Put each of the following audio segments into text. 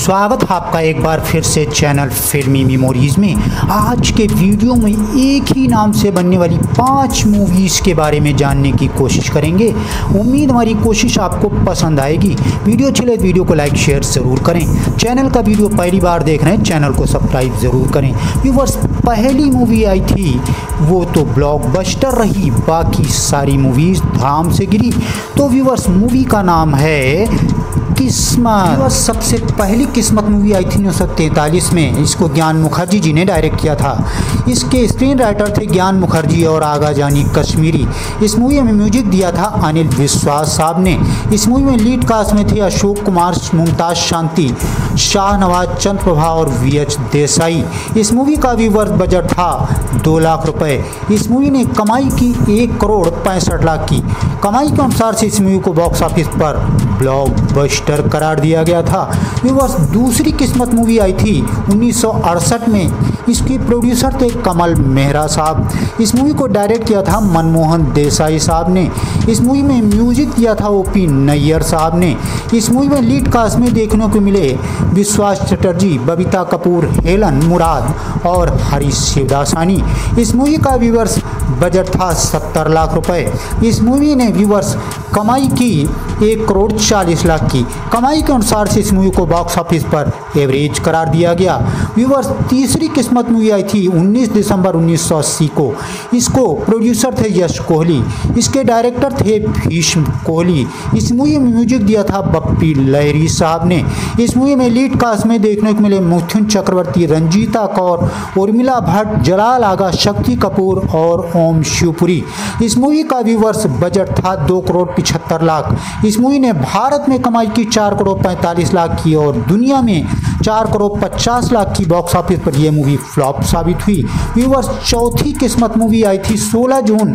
स्वागत है आपका एक बार फिर से चैनल फिल्मी मेमोरीज में। आज के वीडियो में एक ही नाम से बनने वाली 5 मूवीज़ के बारे में जानने की कोशिश करेंगे। उम्मीद हमारी कोशिश आपको पसंद आएगी। वीडियो अच्छी लगे वीडियो को लाइक शेयर ज़रूर करें। चैनल का वीडियो पहली बार देख रहे हैं चैनल को सब्सक्राइब ज़रूर करें। व्यूअर्स, पहली मूवी आई थी वो तो ब्लॉकबस्टर रही, बाकी सारी मूवीज़ धाम से गिरी। तो व्यूअर्स, मूवी का नाम है किस्मत। सबसे पहली किस्मत मूवी आई थी 1943 में। इसको ज्ञान मुखर्जी जी ने डायरेक्ट किया था। इसके स्क्रीन राइटर थे ज्ञान मुखर्जी और आगा जानी कश्मीरी। इस मूवी में म्यूजिक दिया था अनिल विश्वास साहब ने। इस मूवी में लीड कास्ट में थे अशोक कुमार, मुमताज शांति, शाहनवाज, चंद्र प्रभा और VH देसाई। इस मूवी का व्यूअर्स बजट था 2 लाख रुपए। इस मूवी ने कमाई की 1 करोड़ 65 लाख की। कमाई के अनुसार से इस मूवी को बॉक्स ऑफिस पर ब्लॉकबस्टर करार दिया गया था। व्यूअर्स, दूसरी किस्मत मूवी आई थी 1968 में। इसके प्रोड्यूसर थे कमल मेहरा साहब। इस मूवी को डायरेक्ट किया था मनमोहन देसाई साहब ने। इस मूवी में म्यूजिक दिया था OP नैयर साहब ने। इस मूवी में लीड कास्ट में देखने को मिले विश्वास चटर्जी, बबीता कपूर, हेलन मुराद और हरीश शिवदासानी। इस मूवी का व्यूअर्स बजट था 70 लाख रुपए। इस मूवी ने व्यूअर्स कमाई की 1 करोड़ 40 लाख की। कमाई के अनुसार से इस मूवी को बॉक्स ऑफिस पर एवरेज करार दिया गया। व्यूअर्स, तीसरी किस्मत मूवी आई थी 19 दिसंबर 1980 को। इसको प्रोड्यूसर थे यश कोहली। इसके डायरेक्टर थे भीष्म कोहली। इस मूवी में म्यूजिक दिया था बप्पी लहरी साहब ने। इस मूवी में लीड कास्ट में देखने को मिले मिथुन चक्रवर्ती, रंजीता कौर, उर्मिला भट्ट, जलाल आगा, शक्ति कपूर और ओम शिवपुरी। इस मूवी का व्यूअर्स बजट था 2 करोड़ 75 लाख। इस मूवी ने भारत में कमाई की 4 करोड़ 45 लाख की और दुनिया में 4 करोड़ 50 लाख की। बॉक्स ऑफिस पर यह मूवी फ्लॉप साबित हुई। व्यूअर्स, चौथी किस्मत मूवी आई थी 16 जून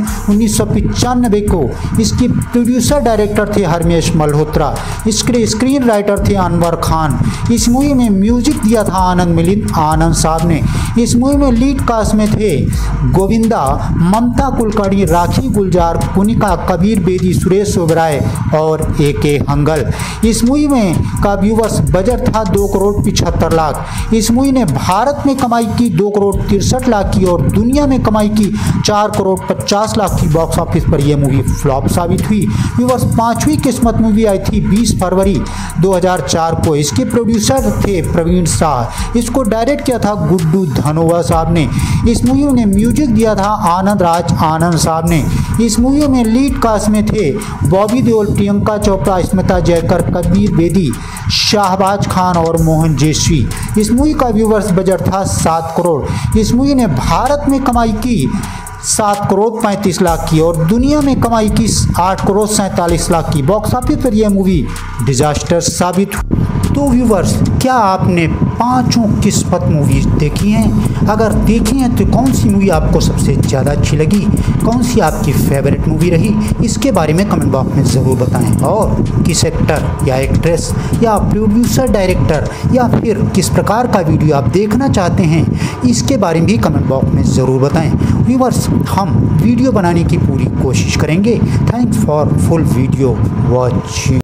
1995 को। इसके प्रोड्यूसर डायरेक्टर थे हरमेश मल्होत्रा। इसके स्क्रीन राइटर थे अनवर खान। इस मूवी में म्यूजिक दिया था आनंद मिलिंद आनंद साहब ने। इस मूवी में लीड कास्ट में थे गोविंदा, ममता कुलकर्णी, राखी गुलजार, कुनिका, कबीर बेदी, सुरेश ओबराय और AK हंगल। इस मूवी में का व्यूअर्स बजट था 2 करोड़ 75 लाख। इस मूवी ने भारत में कमाई की 2 करोड़ 63 लाख की और दुनिया में कमाई की 4 करोड़ 50 लाख की। बॉक्स ऑफिस पर यह मूवी फ्लॉप साबित हुई। व्यूअर्स, 5वीं किस्मत मूवी आई थी 20 फरवरी 2004 को। इसके प्रोड्यूसर थे प्रवीण शाह। इसको डायरेक्ट किया था गुड्डू धनोवा साहब ने। इस मूवी ने म्यूजिक दिया था आनंद राज आनंद साहब ने। इस मूवी में लीड कास्ट में थे बॉबी देओल, प्रियंका चोपड़ा, स्मिता जयकर, कबीर बेदी, शाहबाज खान और मोहन जेसवी। इस मूवी का व्यूअर्स बजट था 7 करोड़। इस मूवी ने भारत में कमाई की 7 करोड़ 35 लाख की और दुनिया में कमाई की 8 करोड़ 47 लाख की। बॉक्स ऑफिस पर यह मूवी डिजास्टर साबित हुई। तो व्यूवर्स, क्या आपने 5 किस्मत मूवीज़ देखी हैं? अगर देखी हैं तो कौन सी मूवी आपको सबसे ज़्यादा अच्छी लगी, कौन सी आपकी फेवरेट मूवी रही, इसके बारे में कमेंट बॉक्स में ज़रूर बताएं। और किस एक्टर या एक्ट्रेस या प्रोड्यूसर डायरेक्टर या फिर किस प्रकार का वीडियो आप देखना चाहते हैं, इसके बारे में भी कमेंट बॉक्स में ज़रूर बताएं। व्यूवर्स, हम वीडियो बनाने की पूरी कोशिश करेंगे। Thanks for full video watching.